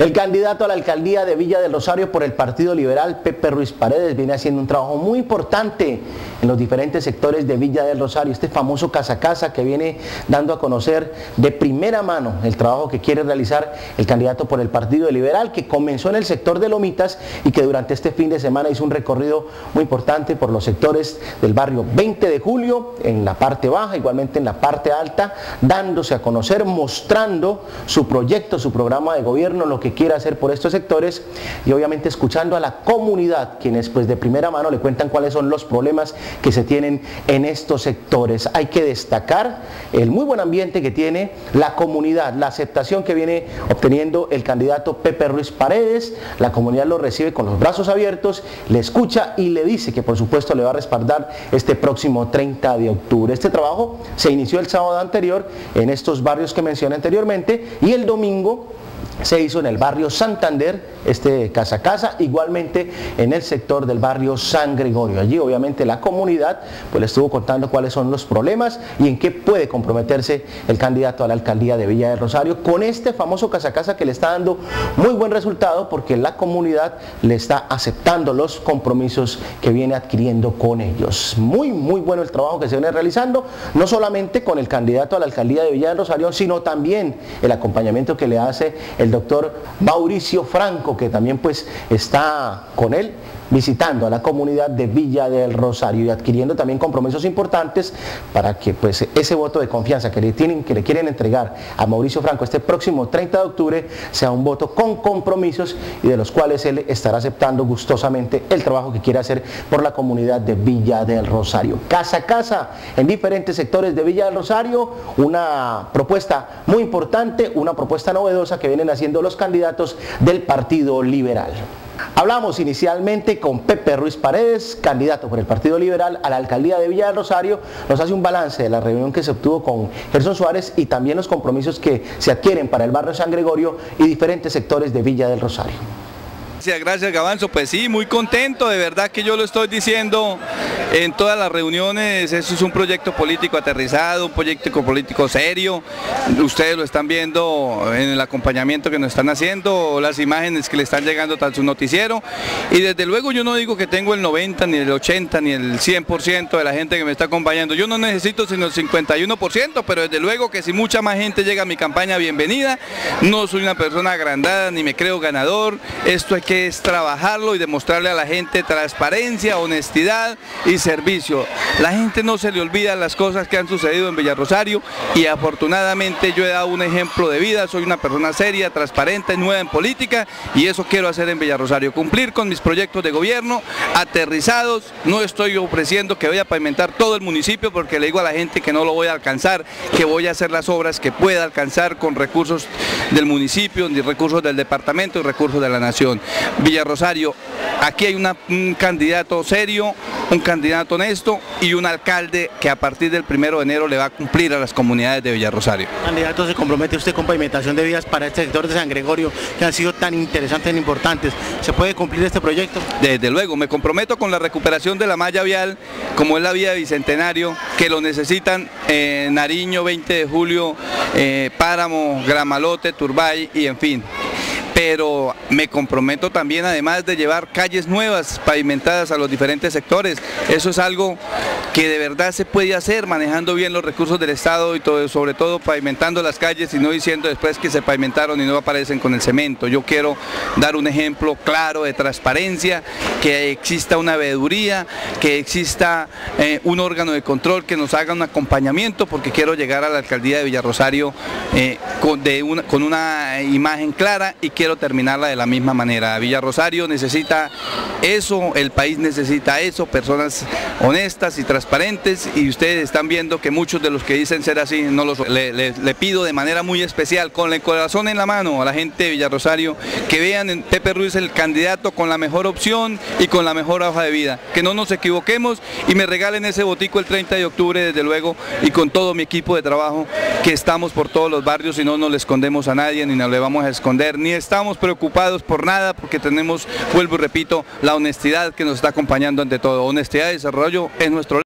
El candidato a la alcaldía de Villa del Rosario por el Partido Liberal, Pepe Ruiz Paredes, viene haciendo un trabajo muy importante en los diferentes sectores de Villa del Rosario. Este famoso casa a casa que viene dando a conocer de primera mano el trabajo que quiere realizar el candidato por el Partido Liberal, que comenzó en el sector de Lomitas y que durante este fin de semana hizo un recorrido muy importante por los sectores del barrio 20 de Julio, en la parte baja, igualmente en la parte alta, dándose a conocer, mostrando su proyecto, su programa de gobierno, lo que quiere hacer por estos sectores y obviamente escuchando a la comunidad, quienes pues de primera mano le cuentan cuáles son los problemas que se tienen en estos sectores. Hay que destacar el muy buen ambiente que tiene la comunidad, la aceptación que viene obteniendo el candidato Pepe Ruiz Paredes. La comunidad lo recibe con los brazos abiertos, le escucha y le dice que por supuesto le va a respaldar este próximo 30 de octubre. Este trabajo se inició el sábado anterior en estos barrios que mencioné anteriormente y el domingo se hizo en el barrio Santander, este casa a casa, igualmente en el sector del barrio San Gregorio. Allí obviamente la comunidad pues le estuvo contando cuáles son los problemas y en qué puede comprometerse el candidato a la alcaldía de Villa del Rosario con este famoso casa a casa que le está dando muy buen resultado porque la comunidad le está aceptando los compromisos que viene adquiriendo con ellos. Muy bueno el trabajo que se viene realizando, no solamente con el candidato a la alcaldía de Villa del Rosario, sino también el acompañamiento que le hace el doctor Mauricio Franco, que también pues está con él visitando a la comunidad de Villa del Rosario y adquiriendo también compromisos importantes para que pues ese voto de confianza que le quieren entregar a Mauricio Franco este próximo 30 de octubre sea un voto con compromisos y de los cuales él estará aceptando gustosamente el trabajo que quiere hacer por la comunidad de Villa del Rosario. Casa a casa en diferentes sectores de Villa del Rosario, una propuesta muy importante, una propuesta novedosa que vienen haciendo los candidatos del Partido Liberal. Hablamos inicialmente con Pepe Ruiz Paredes, candidato por el Partido Liberal a la alcaldía de Villa del Rosario. Nos hace un balance de la reunión que se obtuvo con Gerson Suárez y también los compromisos que se adquieren para el barrio San Gregorio y diferentes sectores de Villa del Rosario. Gracias Gavanzo, pues sí, muy contento, de verdad que yo lo estoy diciendo en todas las reuniones, eso es un proyecto político aterrizado, un proyecto político serio, ustedes lo están viendo en el acompañamiento que nos están haciendo, las imágenes que le están llegando a su noticiero y desde luego yo no digo que tengo el 90, ni el 80, ni el 100% de la gente que me está acompañando, yo no necesito sino el 51%, pero desde luego que si mucha más gente llega a mi campaña, bienvenida, no soy una persona agrandada, ni me creo ganador, esto hay que es trabajarlo y demostrarle a la gente transparencia, honestidad y servicio. La gente no se le olvida las cosas que han sucedido en Villa Rosario y afortunadamente yo he dado un ejemplo de vida, soy una persona seria, transparente, nueva en política y eso quiero hacer en Villa Rosario, cumplir con mis proyectos de gobierno aterrizados, no estoy ofreciendo que voy a pavimentar todo el municipio porque le digo a la gente que no lo voy a alcanzar, que voy a hacer las obras que pueda alcanzar con recursos del municipio, recursos del departamento y recursos de la nación. Villa Rosario, aquí hay un candidato serio, un candidato honesto y un alcalde que a partir del 1 de enero le va a cumplir a las comunidades de Villa Rosario. Candidato, ¿se compromete usted con pavimentación de vías para este sector de San Gregorio que han sido tan interesantes, tan importantes? ¿Se puede cumplir este proyecto? Desde luego, me comprometo con la recuperación de la malla vial, como es la vía de Bicentenario, que lo necesitan Nariño, 20 de Julio, Páramo, Gramalote, Turbay y en fin. Pero me comprometo también además de llevar calles nuevas pavimentadas a los diferentes sectores. Eso es algo que de verdad se puede hacer manejando bien los recursos del Estado y todo, sobre todo pavimentando las calles y no diciendo después que se pavimentaron y no aparecen con el cemento. Yo quiero dar un ejemplo claro de transparencia, que exista una veeduría, que exista un órgano de control que nos haga un acompañamiento porque quiero llegar a la alcaldía de Villa Rosario con una imagen clara y quiero terminarla de la misma manera. Villa Rosario necesita eso, el país necesita eso, personas honestas y transparentes y ustedes están viendo que muchos de los que dicen ser así, no los le pido de manera muy especial, con el corazón en la mano a la gente de Villa Rosario, que vean en Pepe Ruiz el candidato con la mejor opción y con la mejor hoja de vida, que no nos equivoquemos y me regalen ese botico el 30 de octubre desde luego y con todo mi equipo de trabajo que estamos por todos los barrios y no nos le escondemos a nadie ni nos le vamos a esconder, ni estamos preocupados por nada porque tenemos, vuelvo y repito, la honestidad que nos está acompañando ante todo. Honestidad y desarrollo es nuestro